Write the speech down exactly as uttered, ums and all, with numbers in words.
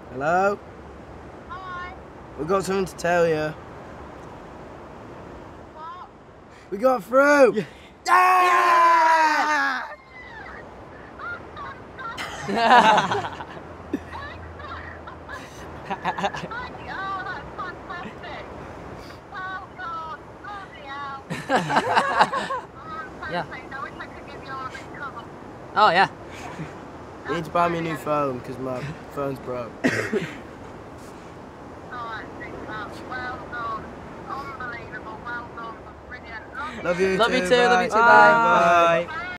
Hello? Hi. We've got something to tell you. What? We got through! Yeah! Yeah! Oh, that's fantastic. Oh, God. Bloody hell. Yeah. I wish I could give you all this cover. Oh, yeah. You need to buy me a new phone because my phone's broke. Oh, that's it. Well, well done. Unbelievable. Well done. Brilliant. Love you Love too. you too, love bye. you too, bye. Bye. Bye.